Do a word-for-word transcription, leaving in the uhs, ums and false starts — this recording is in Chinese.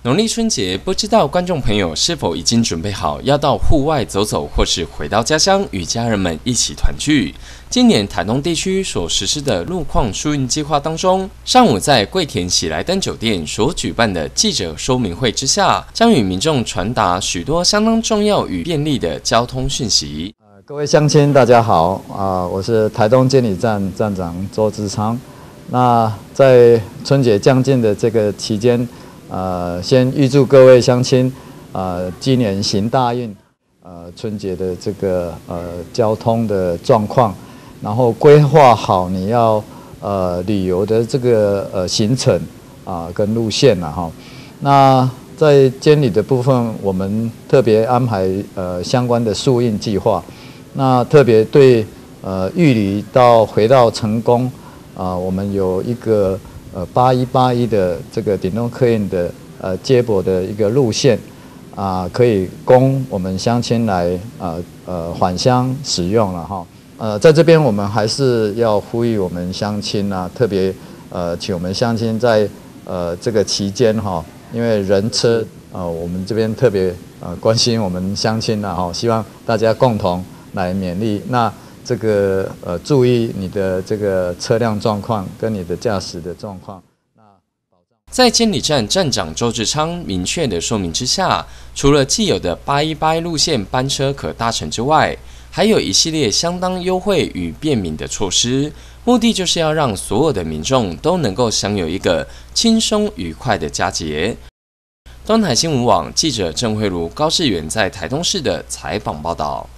农历春节，不知道观众朋友是否已经准备好要到户外走走，或是回到家乡与家人们一起团聚？今年台东地区所实施的路况疏运计划当中，上午在桂田喜来登酒店所举办的记者说明会之下，将与民众传达许多相当重要与便利的交通讯息。 呃、各位乡亲，大家好啊、呃！我是台东监理站站长周志昌。那在春节将近的这个期间，呃，先预祝各位乡亲，呃，今年行大运，呃，春节的这个呃交通的状况，然后规划好你要呃旅游的这个呃行程啊、呃、跟路线了哈。那在监理的部分，我们特别安排呃相关的疏运计划，那特别对呃玉里到回到成功啊、呃，我们有一个。呃，八一八一的这个顶东客运的呃接驳的一个路线啊、呃，可以供我们乡亲来呃呃返乡使用了哈。呃，在这边我们还是要呼吁我们乡亲啊，特别呃请我们乡亲在呃这个期间哈，因为人车呃我们这边特别呃关心我们乡亲啦哈，希望大家共同来勉励那。这个呃，注意你的这个车辆状况跟你的驾驶的状况。 在监理站站长周志昌明确的说明之下，除了既有的八一八一路线班车可搭乘之外，还有一系列相当优惠与便民的措施，目的就是要让所有的民众都能够享有一个轻松愉快的佳节。东台新闻网记者郑慧茹、高志远在台东市的采访报道。